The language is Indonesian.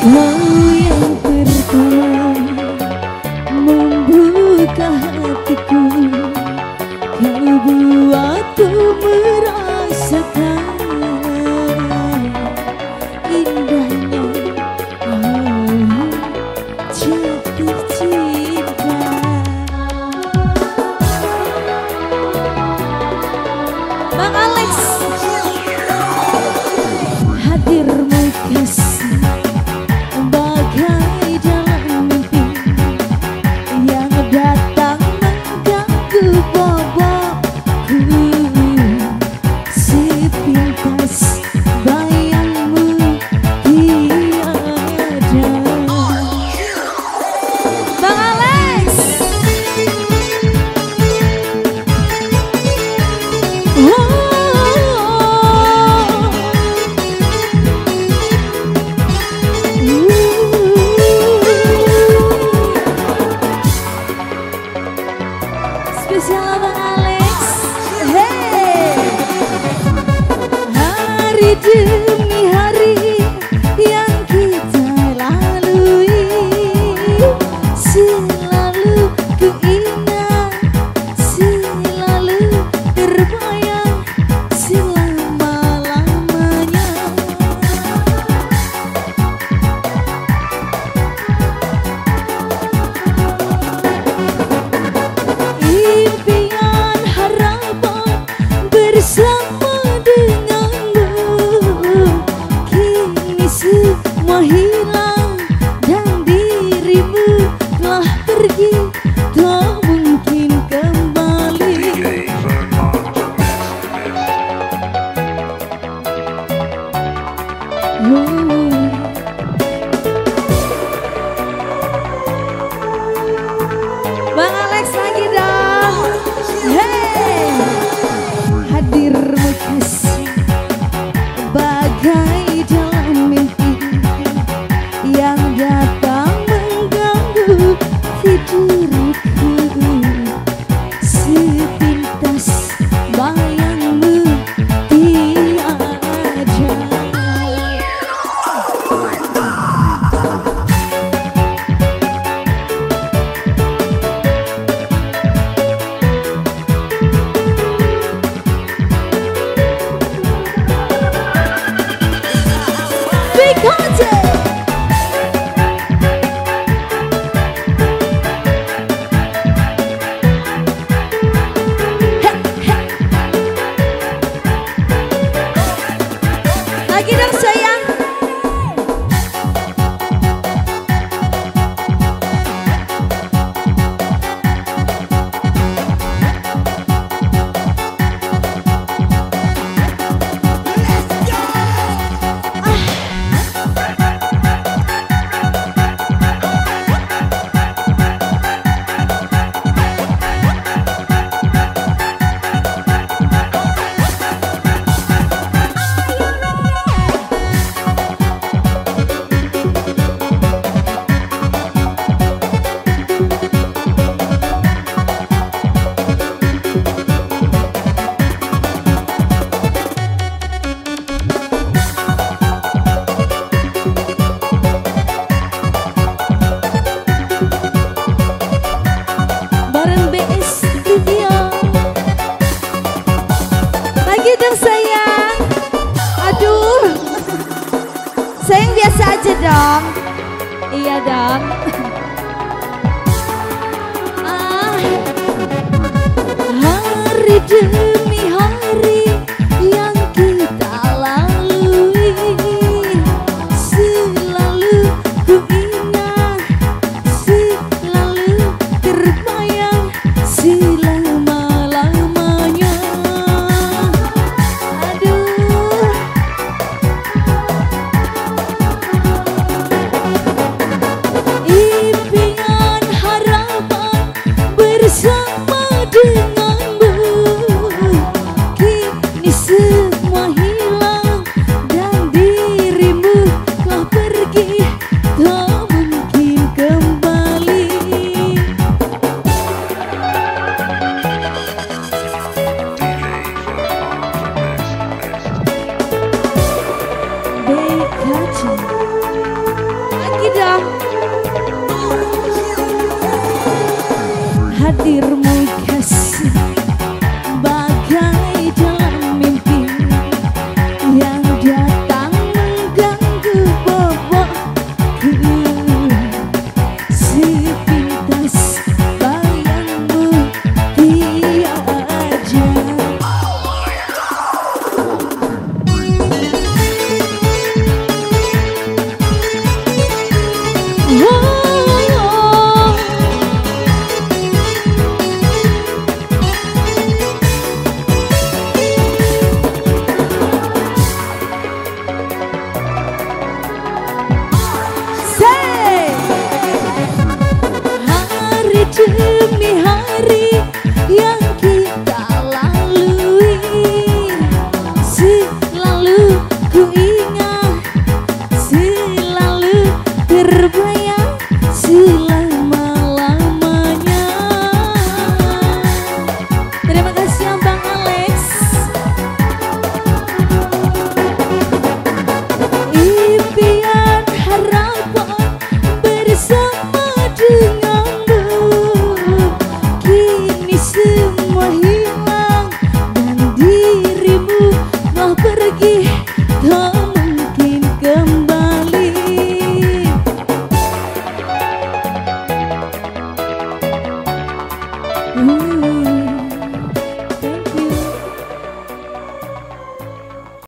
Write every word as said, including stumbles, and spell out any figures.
Kau yang pertama membuka hatiku, kau buatku merasakan indahnya oh, jatuh cinta. Bang Alex, hadirmu kasih bagai dalam mimpi yang datang mengganggu bobokku. Sepintas bayangmu tiada. Bang Alex, spesial Bang Alex. Hey, hari demi hari yang kita lalui, selalu ku ingat, selalu terbayang selama-lamanya. Impian harapan bersama denganmu, kini semua hilang dan dirimu telah pergi, tak mungkin kembali. Oh. Bang Alex lagi dong. Hey, hadirmu kasih bagai dalam mimpi yang datang mengganggu tidurku. Sepintas bayangmu tiada. Big concert. Hey, hey. Lagi dong sayang. Bareng B S Studio. Lagi dong sayang. Aduh, sayang biasa aja dong. Iya dong. Ah, hari demi hari yang kita lalui, selalu ku ingat, selalu terbayang selama-lamanya. Aduh, impian harapan bersama denganmu, kini semua hilang dan dirimu telah pergi, tak mungkin kembali. B K C hadirmu kasih bagai dalam mimpi yang datang mengganggu bobokku. Sepintas bayangmu tiada. Demi hari yang kita lalui, selalu ku ingat, selalu terbayang selama-lamanya. Terima kasih Abang Alex. Impian harapan bersama dengan semua hilang dan dirimu telah pergi.